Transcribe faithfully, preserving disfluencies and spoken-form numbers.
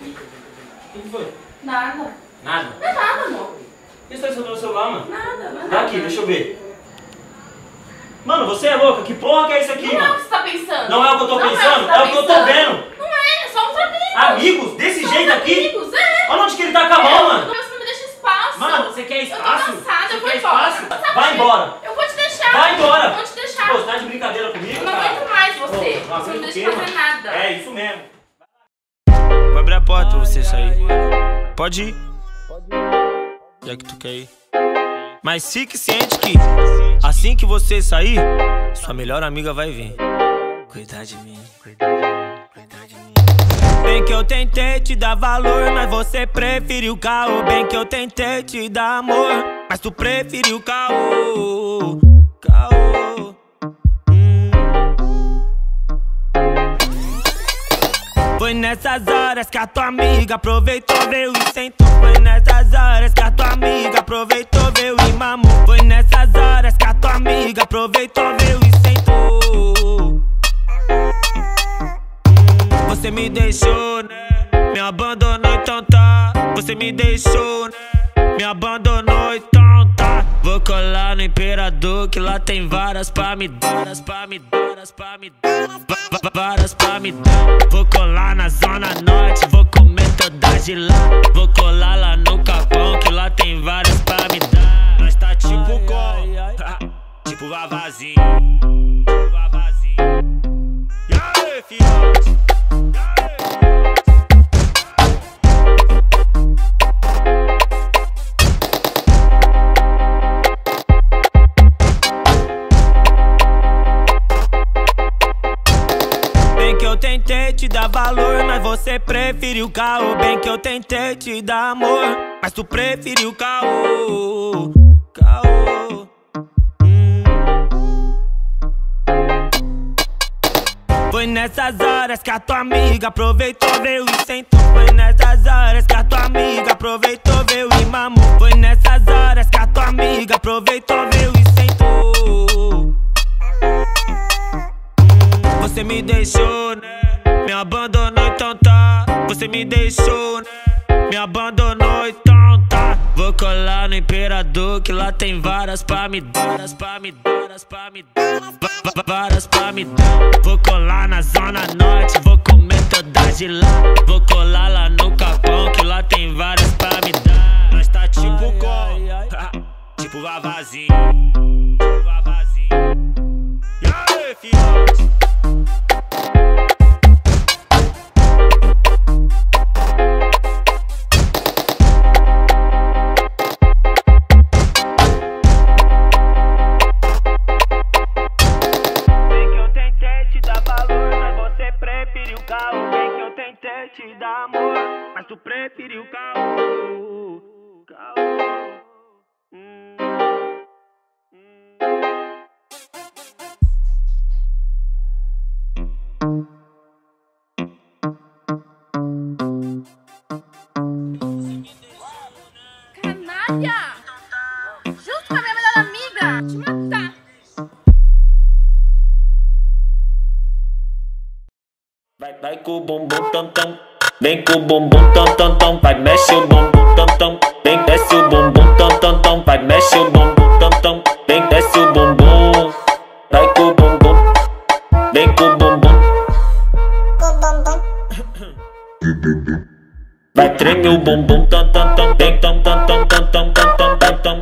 O que foi? Nada. Nada? Não é nada, amor. Por que você tá escondendo o celular, mano? Nada, não é Dá nada. aqui, deixa eu ver. Mano, você é louca? Que porra que é isso aqui, Não é o mano? que você tá pensando. Não é o que eu tô Não pensando? É É o o que que eu você tô tá vendo. pensando. Não é, somos amigos. Amigos? Desse Somos jeito aqui? amigos, é. Olha onde que ele tá com a mão, mano. Você não me deixa espaço. Mano, você quer espaço? Eu tô cansada, Você eu vou quer embora. espaço? Sabe Vai por quê? embora. Eu vou te deixar. Vai embora. Eu vou te deixar. Pô, você tá de brincadeira comigo, Eu não cara? aguento mais você. Pô, Você não aguento me o deixa quê, fazer mano? nada. É, isso mesmo. Vou abrir a porta pra você sair. Pode ir. Já que tu quer ir. Mas fique ciente que assim que você sair, sua melhor amiga vai vir cuidar de mim, cuidar de mim, cuidar de mim. Bem que eu tentei te dar valor, mas você preferiu caô. Bem que eu tentei te dar amor, mas tu preferiu caô. Caô. Hum. Foi nessas horas que a tua amiga aproveitou, veio e sentou. Foi nessas horas que a tua amiga aproveitou, veio e mamou. Foi nessas horas que a tua amiga aproveitou, veio e sentou. Você me deixou, né? Me abandonou, então tá. Você me deixou, né? Me abandonou, então tá. Vou colar no Imperador, que lá tem varas pra me dar, varas pra me dar, varas pra me dar, va- va- varas pra me dar. Vou colar na Zona Norte, vou comer todas de lá. Vou colar lá no Capão, que lá tem varas pra me dar. Nós tá tipo com, tipo Vavazinho, tipo Vavazinho. E aí, filhote? Bem que eu tentei te dar valor, mas você preferiu caô. Bem que eu tentei te dar amor, mas tu preferiu caô. Caô. Hum. Foi nessas horas que a tua amiga aproveitou, veio e sentou. Foi nessas horas que a tua amiga aproveitou, veio e mamou. Foi nessas horas que a tua amiga aproveitou, veio e sentou. Você me deixou, né? Me abandonou, então tá. Você me deixou, né? Me abandonou, então tá. Vou colar no Imperador, que lá tem varas pra me dar, varas pra me dar, varas pra me dar, va- va- varas pra me dar. Vou colar na Zona Norte, vou comer todas de lá. Vou colar lá no Capão, que lá tem varas pra me dar. Nós tá tipo com, tipo Vavazinho, tipo Vavazinho. E aí, filhote? Te dar amor, mas tu preferiu caô. Caô. Hum. Canalha! Junto com a minha melhor amiga! Te matar! Vai, vai com o bumbum tam tam, vem com o bumbum tam tam tam, vai mexe o bumbum tam tam, vem desce o bumbum tam tam tam, vai mexe o bumbum tam tam, vem desce o bumbum, vai com o bumbum, vem com o bumbum, vai treme o bumbum tam tam tam, vem tam tam tam tam tam tam tam tam.